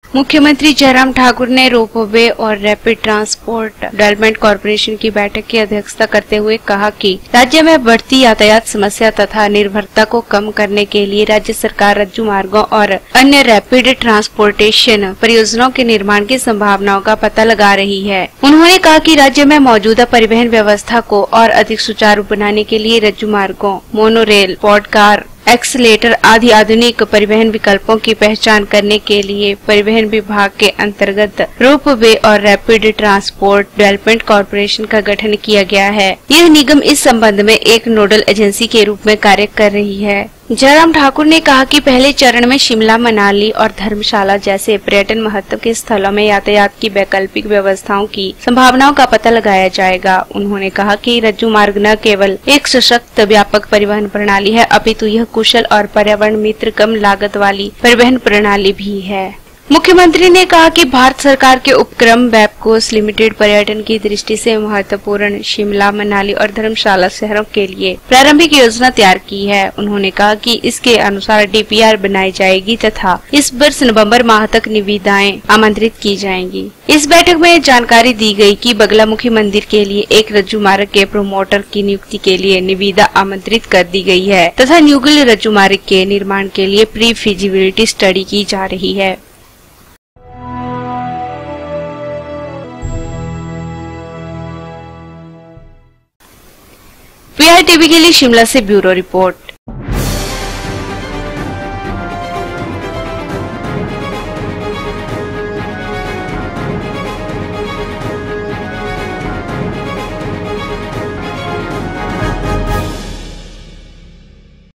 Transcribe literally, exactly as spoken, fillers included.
मुख्यमंत्री जयराम ठाकुर ने रोपवे और रैपिड ट्रांसपोर्ट डेवलपमेंट कॉरपोरेशन की बैठक की अध्यक्षता करते हुए कहा कि राज्य में बढ़ती यातायात समस्या तथा निर्भरता को कम करने के लिए राज्य सरकार रज्जू मार्गों और अन्य रैपिड ट्रांसपोर्टेशन परियोजनाओं के निर्माण की संभावनाओं का पता लगा रही है। उन्होंने कहा कि राज्य में मौजूदा परिवहन व्यवस्था को और अधिक सुचारू बनाने के लिए रज्जू मार्गों, मोनोरेल, पॉडकार, एक्सीलेटर आदि आधुनिक परिवहन विकल्पों की पहचान करने के लिए परिवहन विभाग के अंतर्गत रोपवे और रैपिड ट्रांसपोर्ट डेवलपमेंट कॉरपोरेशन का गठन किया गया है। यह निगम इस संबंध में एक नोडल एजेंसी के रूप में कार्य कर रही है। जयराम ठाकुर ने कहा कि पहले चरण में शिमला, मनाली और धर्मशाला जैसे पर्यटन महत्व के स्थलों में यातायात की वैकल्पिक व्यवस्थाओं की संभावनाओं का पता लगाया जाएगा। उन्होंने कहा कि रज्जू मार्ग न केवल एक सशक्त व्यापक परिवहन प्रणाली है, अपितु यह कुशल और पर्यावरण मित्र कम लागत वाली परिवहन प्रणाली भी है। मुख्यमंत्री ने कहा कि भारत सरकार के उपक्रम वेबकोस लिमिटेड पर्यटन की दृष्टि से महत्वपूर्ण शिमला, मनाली और धर्मशाला शहरों के लिए प्रारंभिक योजना तैयार की है। उन्होंने कहा कि इसके अनुसार डीपीआर बनाई जाएगी तथा इस वर्ष नवंबर माह तक निविदाएं आमंत्रित की जाएंगी। इस बैठक में जानकारी दी गई कि बगलामुखी मंदिर के लिए एक रज्जू मार्ग के प्रोमोटर की नियुक्ति के लिए निविदा आमंत्रित कर दी गई है तथा न्यूगिल रज्जू मार्ग के निर्माण के लिए प्री फिजिबिलिटी स्टडी की जा रही है। पीआई टीवी के लिए शिमला से ब्यूरो रिपोर्ट।